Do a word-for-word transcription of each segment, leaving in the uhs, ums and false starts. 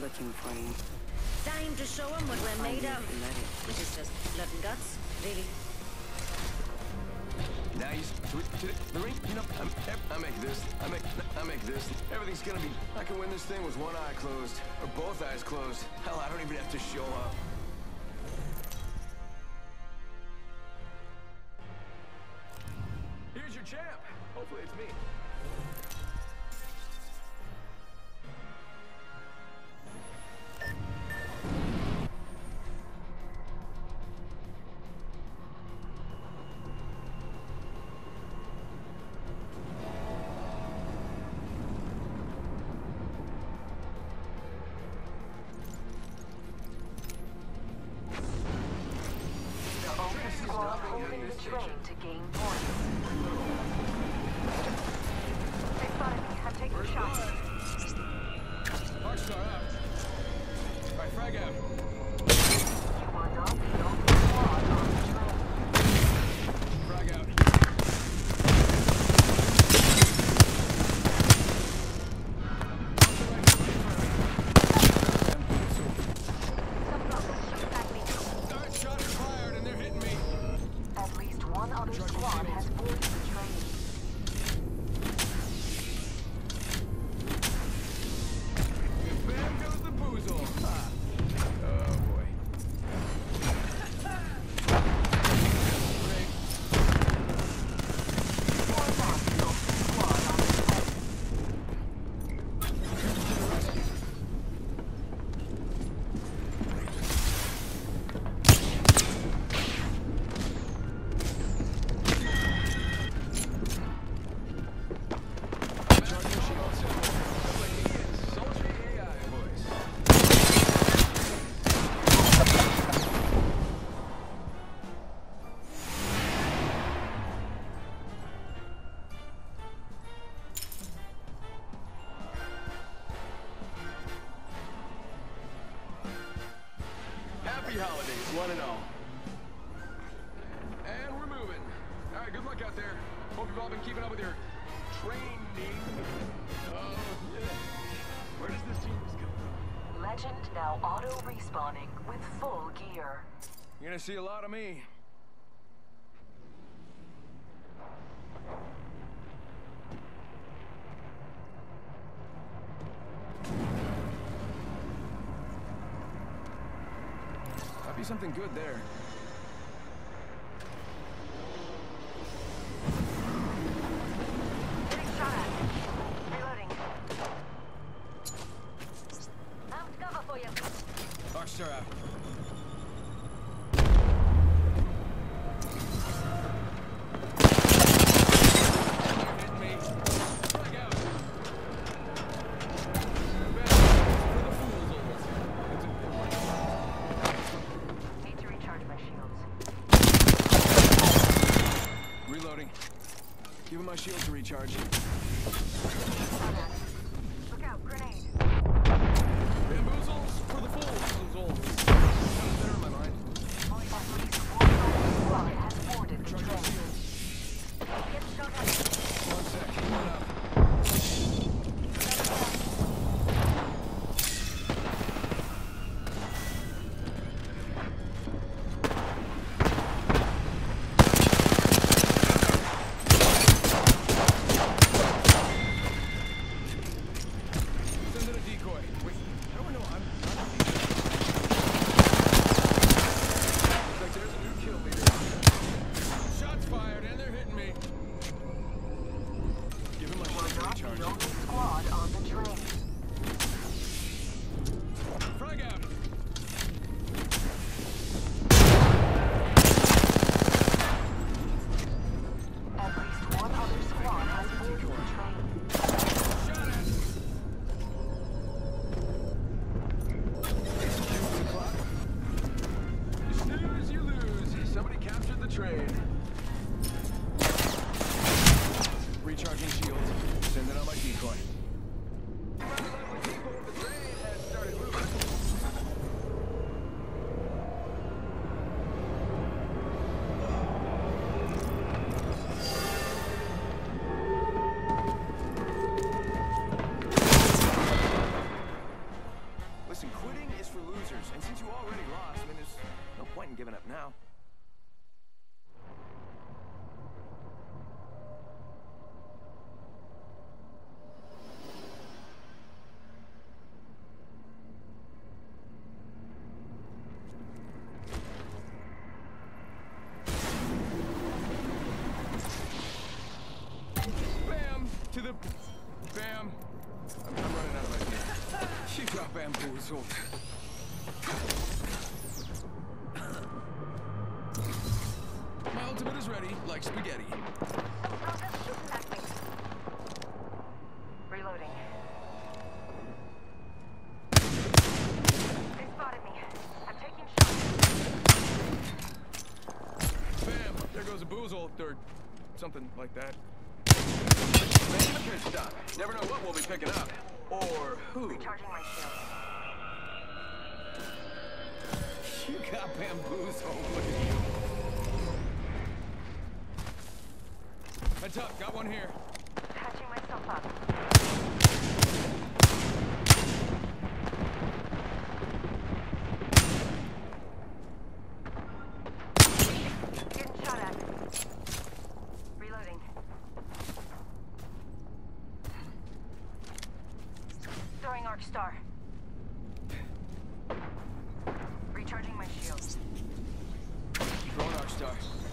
looking for you. Time to show them what we're made of. This is just blood and guts, really. Nice. The ring, you know, I'm, I make this. I make, I make this. Everything's gonna be. I can win this thing with one eye closed, or both eyes closed. Hell, I don't even have to show up. Here's your champ. Hopefully it's me. Train to gain points. They spotted me. I'm taking a shot. Rockstar out. Alright, frag out. You are not the only squad on the train. Frag out. Some folks shoot at me. Start shot fired and they're hitting me. At least one other squad has boarded the train. Bam goes the boozle. Ah. Oh boy. Great. One more guilty squad on the train. Charging shields. Soldier A I, boys. Happy holidays, one and all. And we're moving. All right, good luck out there. Hope you've all been keeping up with your training. Oh, yeah. Where does this genius come from? Legend now auto respawning with full gear. You're gonna see a lot of me. Might be something good there. Getting shot at. Reloading. Mount cover for you. Rockstar out. Hit me. Frag out. For the fools. Need to recharge my shields. Reloading. Give him my shield to recharge. Look out, grenade. Bamboozles for the fools. Sounds better in my mind. At least one other squad has boarded the Charging train. shields. Get shot at. One sec. One up. Send in a decoy. Wait, how do I know I'm not a decoy? Looks like there's a new kill leader. Shots fired and they're hitting me. Give him my You are shield not to the recharge. only squad on the train. Frag out. At least one other squad has boarded the train. Shot at. Execute the clock. You snooze, you lose. Somebody captured the train. Recharging shields. Sending out my decoy. People, the train has started moving. point in giving up now. Bam! To the... Bam! I'm, I'm running out of ideas. You got bamboozled. My ultimate is ready, like spaghetti. Stop them shooting at me. Reloading. They spotted me. I'm taking shots. Bam! There goes a boozle, or something like that. Man, you can't stop. Never know what we'll be picking up. Or who. Recharging my shield. You got bamboozled. Look at you. Heads up, got one here. Patching myself up. Getting shot at. Reloading. Throwing Arc Star. Recharging my shield. Throwing Arc Star.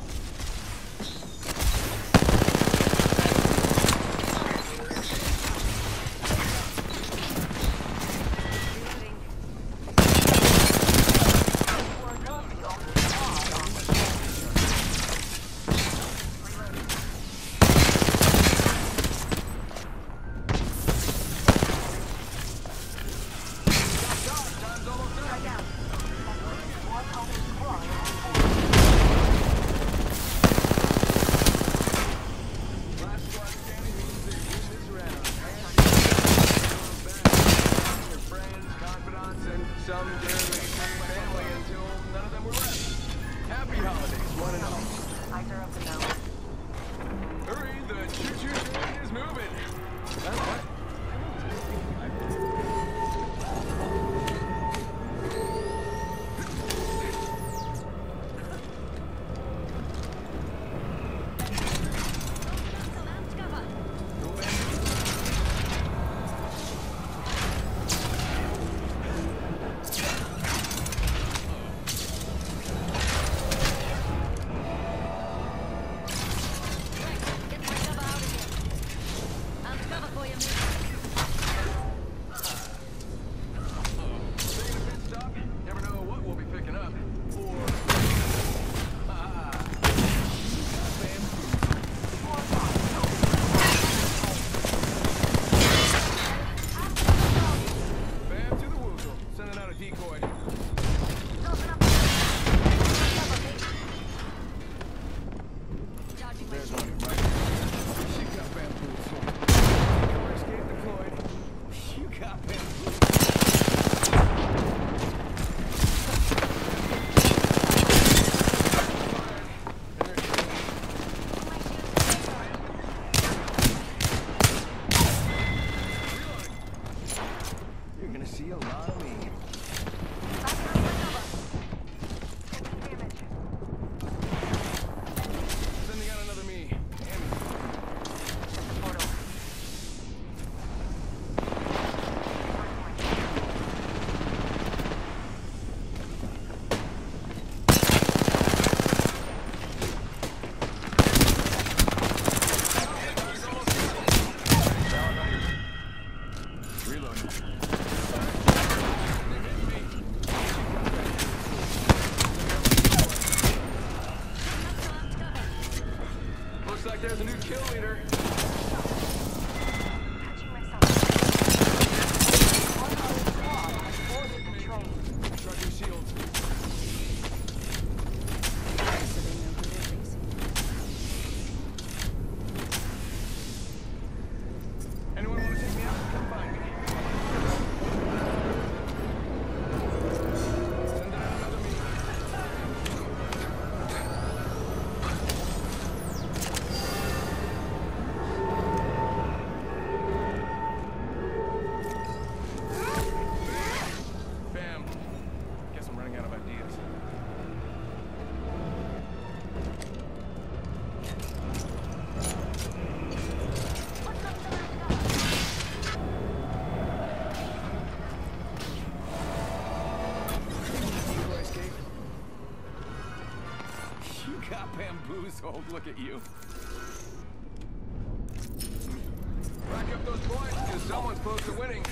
Some did family until none of them were left. Happy holidays, one and all. Eyes are open now. Hurry, the choo-choo train is moving. That's what? There's a new kill leader. Patching myself. One other squad has boarded the train. Charge your shields. Anyone want to take me out? Come find me. Send out another me. got bamboozled. Look at you. Rack up those points, because someone's close to winning.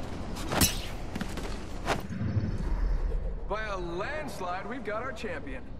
By a landslide, we've got our champion.